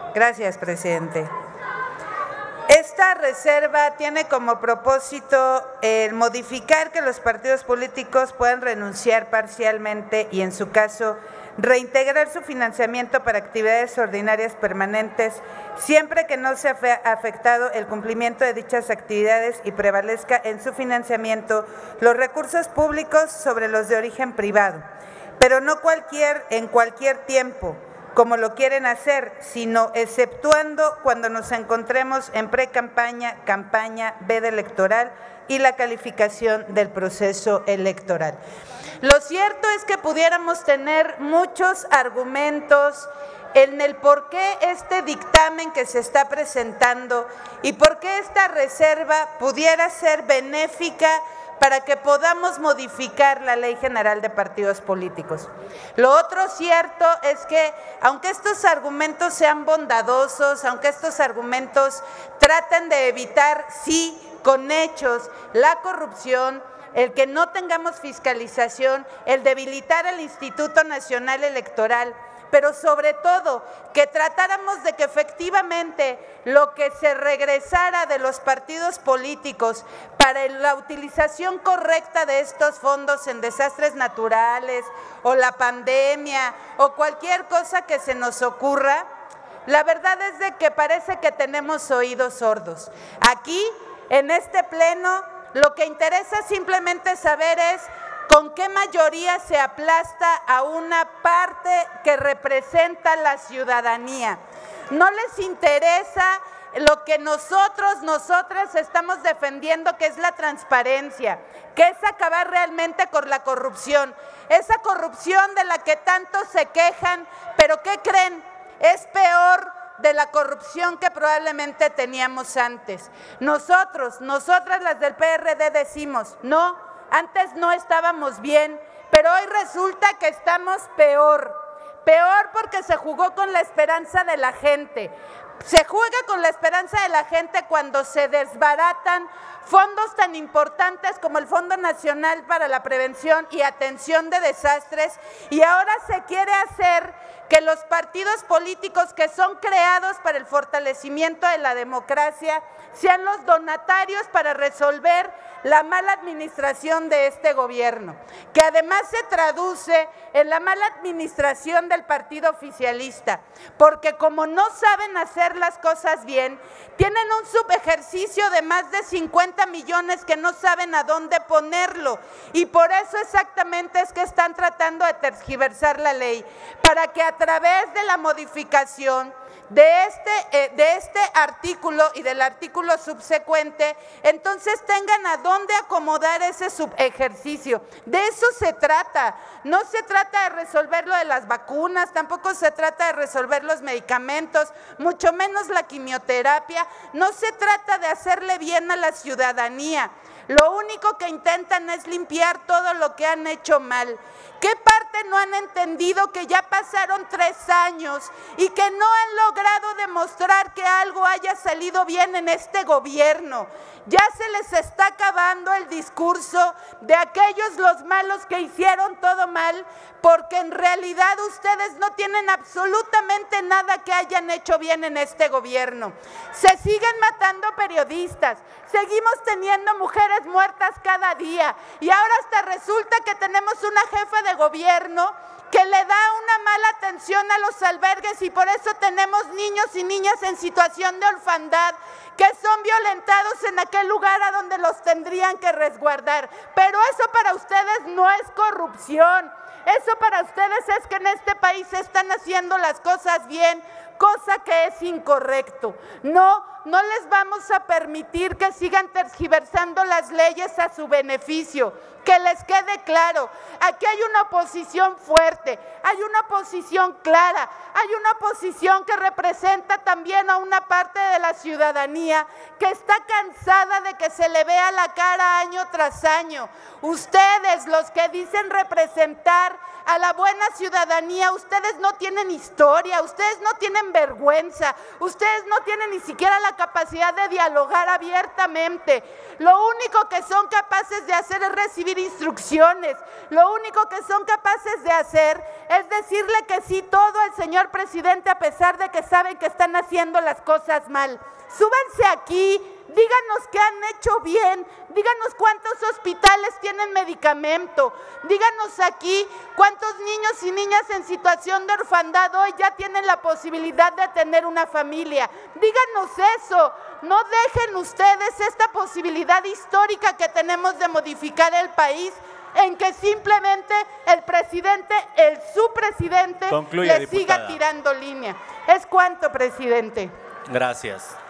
Gracias, presidente. Esta reserva tiene como propósito el modificar que los partidos políticos puedan renunciar parcialmente y, en su caso, reintegrar su financiamiento para actividades ordinarias permanentes, siempre que no se ha afectado el cumplimiento de dichas actividades y prevalezca en su financiamiento los recursos públicos sobre los de origen privado, pero no en cualquier tiempo, como lo quieren hacer, sino exceptuando cuando nos encontremos en pre-campaña, campaña, veda electoral y la calificación del proceso electoral. Lo cierto es que pudiéramos tener muchos argumentos en el por qué este dictamen que se está presentando y por qué esta reserva pudiera ser benéfica para que podamos modificar la Ley General de Partidos Políticos. Lo otro cierto es que, aunque estos argumentos sean bondadosos, aunque estos argumentos traten de evitar, sí, con hechos, la corrupción, el que no tengamos fiscalización, el debilitar al Instituto Nacional Electoral, pero sobre todo que tratáramos de que efectivamente lo que se regresara de los partidos políticos para la utilización correcta de estos fondos en desastres naturales o la pandemia o cualquier cosa que se nos ocurra, la verdad es de que parece que tenemos oídos sordos. Aquí, en este pleno, lo que interesa simplemente saber es ¿con qué mayoría se aplasta a una parte que representa la ciudadanía? No les interesa lo que nosotras estamos defendiendo, que es la transparencia, que es acabar realmente con la corrupción, esa corrupción de la que tanto se quejan, pero ¿qué creen? Es peor de la corrupción que probablemente teníamos antes. Nosotras las del PRD decimos, no, antes no estábamos bien, pero hoy resulta que estamos peor porque se jugó con la esperanza de la gente. Se juega con la esperanza de la gente cuando se desbaratan fondos tan importantes como el Fondo Nacional para la Prevención y Atención de Desastres, y ahora se quiere hacer que los partidos políticos que son creados para el fortalecimiento de la democracia sean los donatarios para resolver la mala administración de este gobierno, que además se traduce en la mala administración del partido oficialista, porque como no saben hacer las cosas bien, tienen un subejercicio de más de 50 millones que no saben a dónde ponerlo, y por eso exactamente es que están tratando de tergiversar la ley, para que a través de la modificación de este artículo y del artículo subsecuente, entonces tengan a dónde acomodar ese subejercicio. De eso se trata. No se trata de resolver lo de las vacunas, tampoco se trata de resolver los medicamentos, mucho menos la quimioterapia. No se trata de hacerle bien a la ciudadanía. Lo único que intentan es limpiar todo lo que han hecho mal. ¿Qué parte no han entendido que ya pasaron 3 años y que no han logrado demostrar que algo haya salido bien en este gobierno? Ya se les está acabando el discurso de aquellos los malos que hicieron todo mal, porque en realidad ustedes no tienen absolutamente nada que hayan hecho bien en este gobierno. Se siguen matando periodistas, seguimos teniendo mujeres muertas cada día y ahora hasta resulta que tenemos una jefa de gobierno que le da una mala atención a los albergues y por eso tenemos niños y niñas en situación de orfandad que son violentados en aquel lugar a donde los tendrían que resguardar. Pero eso para ustedes no es corrupción, eso para ustedes es que en este país se están haciendo las cosas bien, cosa que es incorrecto. No les vamos a permitir que sigan tergiversando las leyes a su beneficio. Que les quede claro, aquí hay una oposición fuerte, hay una oposición clara, hay una oposición que representa también a una parte de la ciudadanía que está cansada de que se le vea la cara año tras año. Ustedes, los que dicen representar a la buena ciudadanía, ustedes no tienen historia, ustedes no tienen vergüenza, ustedes no tienen ni siquiera la capacidad de dialogar abiertamente. Lo único que son capaces de hacer es recibir instrucciones, lo único que son capaces de hacer es decirle que sí todo al señor presidente a pesar de que saben que están haciendo las cosas mal. Súbanse aquí, díganos qué han hecho bien, díganos cuántos hospitales tienen medicamento, díganos aquí cuántos niños y niñas en situación de orfandad hoy ya tienen la posibilidad de tener una familia. Díganos eso, no dejen ustedes esta posibilidad histórica que tenemos de modificar el país en que simplemente el presidente, su presidente, le siga tirando línea. ¿Es cuánto, presidente? Gracias.